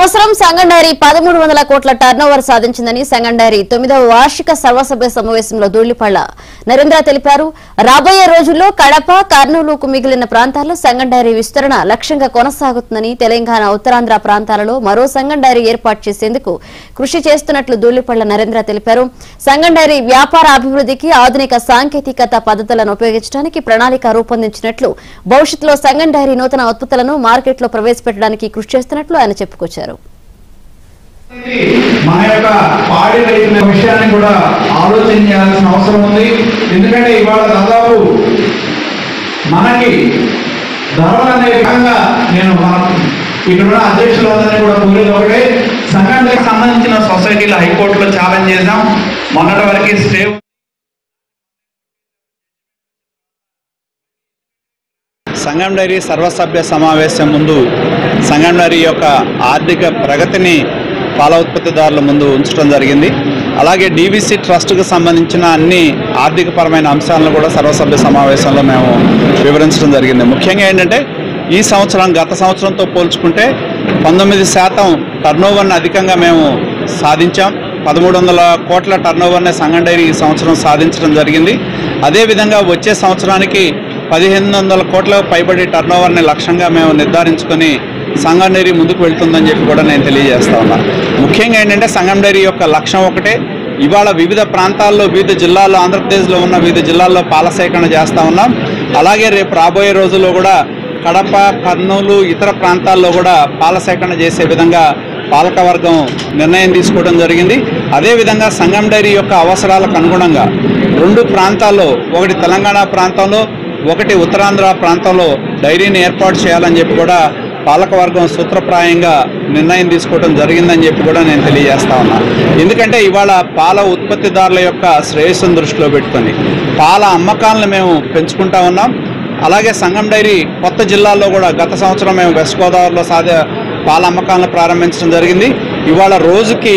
సంవత్సరం సంగం డైరీ 1300 కోట్ల టర్నోవర్ సాధించిందని సంగం డైరీ 9వ వార్షిక సర్వసభ్య సమావేశంలో ధూళిపళ్ళ నరేంద్ర తెలిపారు. రాబోయే రోజుల్లో కడప, కర్నూలుకు మిగిలిన ప్రాంతాల్లో సంగం డైరీ విస్తరణ లక్ష్యంగా కొనసాగుతుందని, తెలంగాణ, ఉత్తరాంధ్ర ప్రాంతాలలో మరో సంగం డైరీ ఏర్పాటు చేసేందుకు కృషి చేస్తున్నట్లు ధూళిపళ్ళ నరేంద్ర తెలిపారు. సంగం డైరీ వ్యాపార అభివృద్ధికి ఆధునిక సాంకేతికత పద్ధతులను ఉపయోగించడానికి ప్రణాళిక రూపొందించినట్లు, భవిష్యత్తులో సంగం డైరీ నూతన ఉత్పత్తులను మార్కెట్లో ప్రవేశపెట్టడానికి కృషి చేస్తున్నట్లు ఆయన చెప్పుకొచ్చారు. మన యొక్క పాడి రైతుల విషయాన్ని కూడా ఆలోచన చేయాల్సిన అవసరం ఉంది. ఎందుకంటే ఇవాళ దాదాపు మనకి ధరలు అనే విధంగా నేను ఇక్కడ అధ్యక్షులందరినీ కూడా కోరేది ఒకటే, సంఘానికి సంబంధించిన సొసైటీల హైకోర్టులో ఛాలెంజ్ చేద్దాం. మొన్నటి వరకు స్టే సంగం డైరీ సర్వసభ్య సమావేశం ముందు సంగం డైరీ యొక్క ఆర్థిక ప్రగతిని పాల ఉత్పత్తిదారుల ముందు ఉంచడం జరిగింది. అలాగే డీవీసీ ట్రస్ట్కు సంబంధించిన అన్ని ఆర్థికపరమైన అంశాలను కూడా సర్వసభ్య సమావేశంలో మేము వివరించడం జరిగింది. ముఖ్యంగా ఏంటంటే ఈ సంవత్సరం గత సంవత్సరంతో పోల్చుకుంటే 19% టర్నోవర్ని అధికంగా మేము సాధించాం. 1300 కోట్ల టర్నోవర్ని సంగం డైరీ ఈ సంవత్సరం సాధించడం జరిగింది. అదేవిధంగా వచ్చే సంవత్సరానికి 1500 కోట్లకు పైబడి టర్నోవర్ని లక్ష్యంగా మేము నిర్ధారించుకొని సంగం డైరీ ముందుకు వెళ్తుందని చెప్పి కూడా నేను తెలియజేస్తా ఉన్నాను. ముఖ్యంగా ఏంటంటే సంగం డైరీ యొక్క లక్ష్యం ఒకటే, ఇవాళ వివిధ ప్రాంతాల్లో, వివిధ జిల్లాల్లో, ఆంధ్రప్రదేశ్లో ఉన్న వివిధ జిల్లాల్లో పాల సేకరణ చేస్తూ ఉన్నాం. అలాగే రేపు రాబోయే రోజుల్లో కూడా కడప, కర్నూలు, ఇతర ప్రాంతాల్లో కూడా పాల సేకరణ చేసే విధంగా పాలకవర్గం నిర్ణయం తీసుకోవడం జరిగింది. అదేవిధంగా సంగం డైరీ యొక్క అవసరాలకు అనుగుణంగా 2 ప్రాంతాల్లో, ఒకటి తెలంగాణ ప్రాంతంలో, ఒకటి ఉత్తరాంధ్ర ప్రాంతంలో డైరీని ఏర్పాటు చేయాలని చెప్పి కూడా పాలకవర్గం సూత్రప్రాయంగా నిర్ణయం తీసుకోవడం జరిగిందని చెప్పి కూడా నేను తెలియజేస్తా ఉన్నాను. ఎందుకంటే ఇవాళ పాల ఉత్పత్తిదారుల యొక్క శ్రేయస్సును దృష్టిలో పెట్టుకొని పాల అమ్మకాలను మేము పెంచుకుంటా ఉన్నాం. అలాగే సంగం డైరీ కొత్త జిల్లాల్లో కూడా గత సంవత్సరం మేము వెస్ట్ గోదావరిలో పాల అమ్మకాలను ప్రారంభించడం జరిగింది. ఇవాళ రోజుకి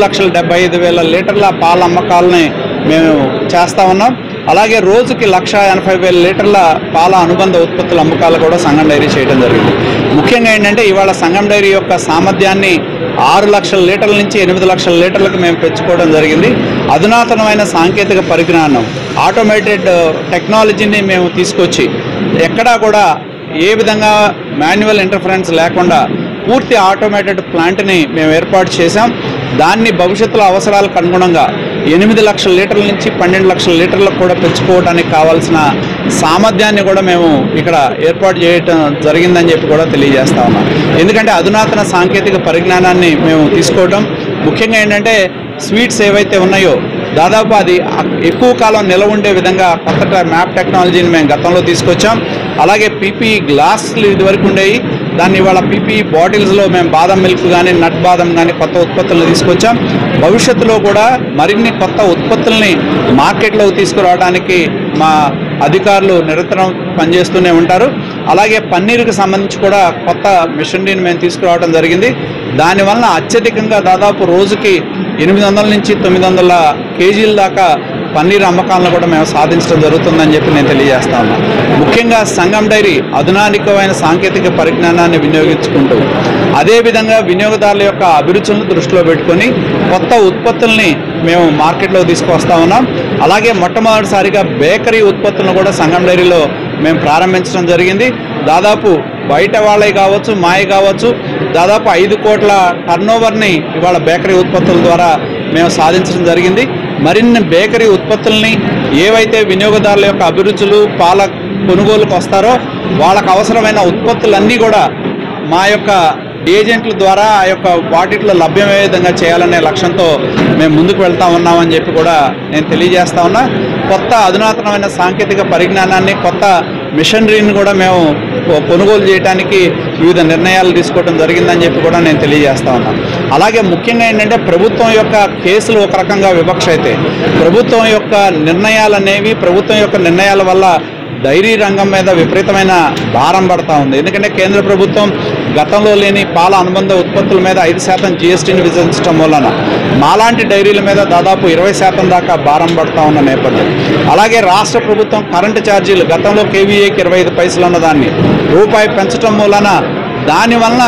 3,75,000 లీటర్ల పాల అమ్మకాలని మేము చేస్తూ ఉన్నాం. అలాగే రోజుకి 1,80,000 లీటర్ల పాల అనుబంధ ఉత్పత్తుల అమ్మకాలు కూడా సంగం డైరీ చేయడం జరిగింది. ముఖ్యంగా ఏంటంటే ఇవాళ సంగం డైరీ యొక్క సామర్థ్యాన్ని 6 లక్షల లీటర్ల నుంచి 8 లక్షల లీటర్లకు మేము పెంచుకోవడం జరిగింది. అధునాతనమైన సాంకేతిక పరిజ్ఞానం, ఆటోమేటెడ్ టెక్నాలజీని మేము తీసుకొచ్చి ఎక్కడా కూడా ఏ విధంగా మాన్యువల్ ఇంటర్ఫరెన్స్ లేకుండా పూర్తి ఆటోమేటెడ్ ప్లాంట్ని మేము ఏర్పాటు చేశాం. దాన్ని భవిష్యత్తులో అవసరాలకు అనుగుణంగా 8 లక్షల లీటర్ల నుంచి 12 లక్షల లీటర్లకు కూడా పెంచుకోవడానికి కావాల్సిన సామర్థ్యాన్ని కూడా మేము ఇక్కడ ఏర్పాటు చేయటం జరిగిందని చెప్పి కూడా తెలియజేస్తా ఉన్నాం. ఎందుకంటే అధునాతన సాంకేతిక పరిజ్ఞానాన్ని మేము తీసుకోవటం, ముఖ్యంగా ఏంటంటే స్వీట్స్ ఏవైతే ఉన్నాయో దాదాపు అది ఎక్కువ కాలం నిలవ ఉండే విధంగా కొత్త మ్యాప్ టెక్నాలజీని మేము గతంలో తీసుకొచ్చాం. అలాగే పీపీఈ గ్లాసులు ఇదివరకు ఉండేవి, దాన్ని ఇవాళ పీపీఈ బాటిల్స్లో మేము బాదం మిల్క్ కానీ, నట్ బాదం కానీ కొత్త ఉత్పత్తులను తీసుకొచ్చాం. భవిష్యత్తులో కూడా మరిన్ని కొత్త ఉత్పత్తుల్ని మార్కెట్లోకి తీసుకురావడానికి మా అధికారులు నిరంతరం పనిచేస్తూనే ఉంటారు. అలాగే పన్నీరుకి సంబంధించి కూడా కొత్త మిషనరీని మేము తీసుకురావడం జరిగింది. దానివల్ల అత్యధికంగా దాదాపు రోజుకి 800 నుంచి 900 కేజీల దాకా పన్నీరు అమ్మకాలను కూడా మేము సాధించడం జరుగుతుందని చెప్పి నేను తెలియజేస్తా ఉన్నాను. ముఖ్యంగా సంగం డైరీ అధునాతనమైన సాంకేతిక పరిజ్ఞానాన్ని వినియోగించుకుంటూ అదేవిధంగా వినియోగదారుల యొక్క అభిరుచులను దృష్టిలో పెట్టుకొని కొత్త ఉత్పత్తుల్ని మేము మార్కెట్లో తీసుకొస్తా ఉన్నాం. అలాగే మొట్టమొదటిసారిగా బేకరీ ఉత్పత్తులను కూడా సంగం డైరీలో మేము ప్రారంభించడం జరిగింది. దాదాపు బయట వాళ్ళవి కావచ్చు, మాయ కావచ్చు, దాదాపు 5 కోట్ల టర్నోవర్ని ఇవాళ బేకరీ ఉత్పత్తుల ద్వారా మేము సాధించడం జరిగింది. మరిన్ని బేకరీ ఉత్పత్తుల్ని ఏవైతే వినియోగదారుల యొక్క అభిరుచులు పాల కొనుగోలుకు వస్తారో వాళ్ళకు అవసరమైన ఉత్పత్తులన్నీ కూడా మా యొక్క ఏజెంట్ల ద్వారా ఆ యొక్క వాటిలో లభ్యమయ్యే విధంగా చేయాలనే లక్ష్యంతో మేము ముందుకు వెళ్తా ఉన్నామని చెప్పి కూడా నేను తెలియజేస్తా ఉన్నా. కొత్త అధునాతనమైన సాంకేతిక పరిజ్ఞానాన్ని, కొత్త మిషనరీని కూడా మేము కొనుగోలు చేయడానికి వివిధ నిర్ణయాలు తీసుకోవడం జరిగిందని చెప్పి కూడా నేను తెలియజేస్తా ఉన్నాను. అలాగే ముఖ్యంగా ఏంటంటే ప్రభుత్వం యొక్క కేసులు ఒక రకంగా వివక్ష అయితే, ప్రభుత్వం యొక్క నిర్ణయాలు అనేవి ప్రభుత్వం యొక్క నిర్ణయాల వల్ల డైరీ రంగం మీద విపరీతమైన భారం పడతా ఉంది. ఎందుకంటే కేంద్ర ప్రభుత్వం గతంలో లేని పాల అనుబంధ ఉత్పత్తుల మీద 5% జీఎస్టీని విధించడం వలన మాలాంటి డైరీల మీద దాదాపు 20% దాకా భారం పడతా ఉన్న నేపథ్యం. అలాగే రాష్ట్ర ప్రభుత్వం కరెంటు ఛార్జీలు గతంలో కేవీఏకి 25 పైసలు ఉన్నదాన్ని రూపాయి పెంచడం వలన దానివల్ల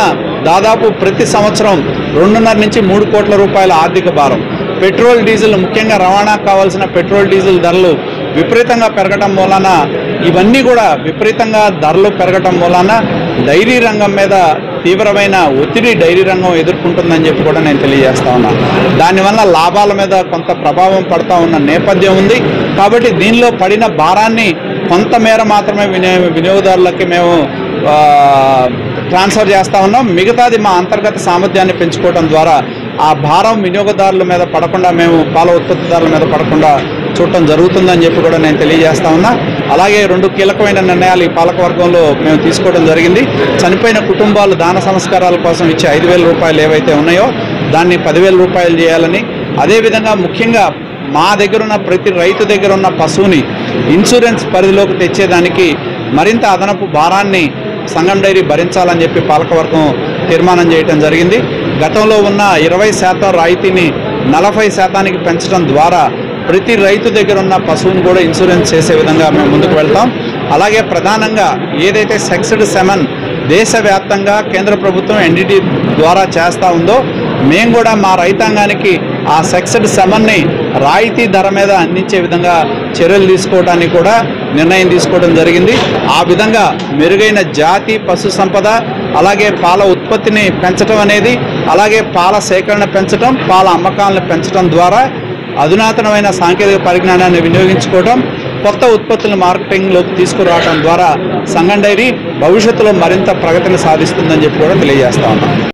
దాదాపు ప్రతి సంవత్సరం 2.5 నుంచి 3 కోట్ల రూపాయల ఆర్థిక భారం. పెట్రోల్ డీజిల్, ముఖ్యంగా రవాణాకు కావాల్సిన పెట్రోల్ డీజిల్ ధరలు విపరీతంగా పెరగటం మూలాన, ఇవన్నీ కూడా విపరీతంగా ధరలు పెరగటం మూలాన డైరీ రంగం మీద తీవ్రమైన ఒత్తిడి డైరీ రంగం ఎదుర్కొంటుందని చెప్పి కూడా నేను తెలియజేస్తా ఉన్నాను. దానివల్ల లాభాల మీద కొంత ప్రభావం పడుతూ ఉన్న నేపథ్యం ఉంది. కాబట్టి దీనిలో పడిన భారాన్ని కొంతమేర మాత్రమే వినియోగదారులకి మేము ట్రాన్స్ఫర్ చేస్తూ ఉన్నాం. మిగతాది మా అంతర్గత సామర్థ్యాన్ని పెంచుకోవడం ద్వారా ఆ భారం వినియోగదారుల మీద పడకుండా, మేము పాల ఉత్పత్తిదారుల మీద పడకుండా చూడటం జరుగుతుందని చెప్పి కూడా నేను తెలియజేస్తా ఉన్నా. అలాగే 2 కీలకమైన నిర్ణయాలు ఈ పాలకవర్గంలో మేము తీసుకోవడం జరిగింది. చనిపోయిన కుటుంబాలు దాన సంస్కారాల కోసం ఇచ్చే 5,000 రూపాయలు ఏవైతే ఉన్నాయో దాన్ని 10,000 రూపాయలు చేయాలని, అదేవిధంగా ముఖ్యంగా మా దగ్గర ఉన్న ప్రతి రైతు దగ్గర ఉన్న పశువుని ఇన్సూరెన్స్ పరిధిలోకి తెచ్చేదానికి మరింత అదనపు భారాన్ని సంగం డైరీ భరించాలని చెప్పి పాలకవర్గం తీర్మానం చేయడం జరిగింది. గతంలో ఉన్న 20% రాయితీని 40% పెంచడం ద్వారా ప్రతి రైతు దగ్గర ఉన్న పశువును కూడా ఇన్సూరెన్స్ చేసే విధంగా మేము ముందుకు వెళ్తాం. అలాగే ప్రధానంగా ఏదైతే సెక్స్డ్ సెమన్ దేశవ్యాప్తంగా కేంద్ర ప్రభుత్వం ఎన్డీటీ ద్వారా చేస్తూ ఉందో, మేము కూడా మా రైతాంగానికి ఆ సెక్స్డ్ సెమన్ని రాయితీ ధర మీద అందించే విధంగా చర్యలు తీసుకోవడానికి కూడా నిర్ణయం తీసుకోవడం జరిగింది. ఆ విధంగా మెరుగైన జాతి పశు సంపద, అలాగే పాల ఉత్పత్తిని పెంచడం అనేది, అలాగే పాల సేకరణ పెంచడం, పాల అమ్మకాలను పెంచడం ద్వారా అధునాతనమైన సాంకేతిక పరిజ్ఞానాన్ని వినియోగించుకోవడం, కొత్త ఉత్పత్తుల మార్కెటింగ్లోకి తీసుకురావడం ద్వారా సంగం డైరీ భవిష్యత్తులో మరింత ప్రగతిని సాధిస్తుందని చెప్పి కూడా తెలియజేస్తా ఉన్నాం.